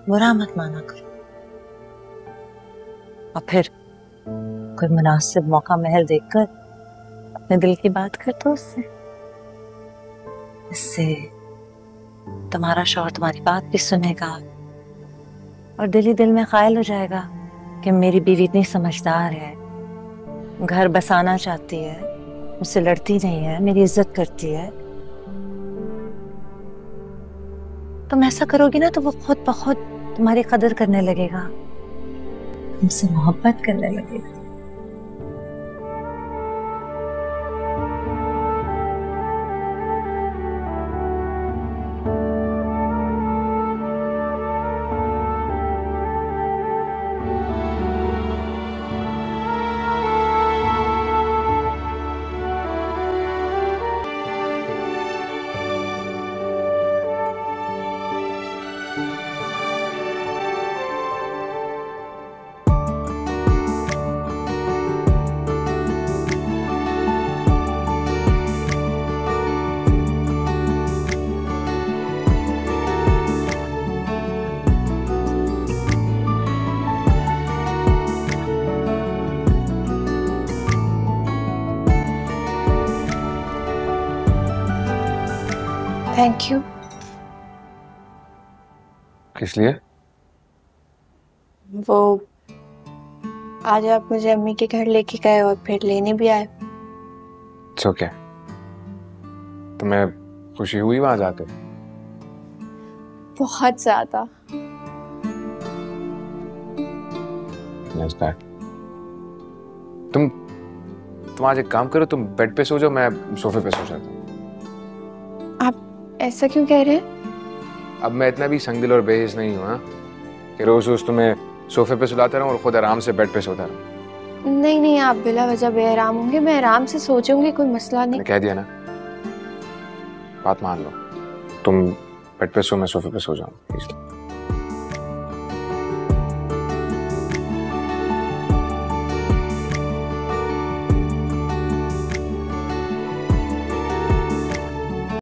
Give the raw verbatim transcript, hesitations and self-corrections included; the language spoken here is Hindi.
बुरा मत माना करो। और फिर कोई मुनासिब मौका महल देखकर अपने दिल की बात कर दो उससे। इससे तुम्हारा शौहर तुम्हारी बात भी सुनेगा और दिल ही दिल में ख्याल हो जाएगा कि मेरी बीवी इतनी समझदार है, घर बसाना चाहती है, मुझसे लड़ती नहीं है, मेरी इज्जत करती है। तुम ऐसा करोगी ना तो वो खुद ब खुद तुम्हारी कदर करने लगेगा, तुमसे मोहब्बत करने लगेगा। Thank you. किस लिए? वो आज आप मुझे अम्मी के घर लेके गए और फिर लेने भी आए। It's okay। तुम्हें खुशी हुई वहां जाकर? बहुत ज्यादा। That's bad। तुम तुम आज एक काम करो, तुम बेड पे सो जाओ, मैं सोफे पे सो जाता हूँ। आप ऐसा क्यों कह रहे हैं? अब मैं इतना भी संगदिल और बेहिस नहीं हूँ कि रोज रोज तुम्हें सोफे पे सुलाता रहूं और खुद आराम से बेड पे सोता रहूं। नहीं नहीं, आप बिला वजह बेआराम होंगे, मैं आराम से सो जाऊंगी, कोई मसला नहीं। मैंने कह दिया ना, बात मान लो। तुम बेड पे सो, मैं सोफे पे सो जाऊं।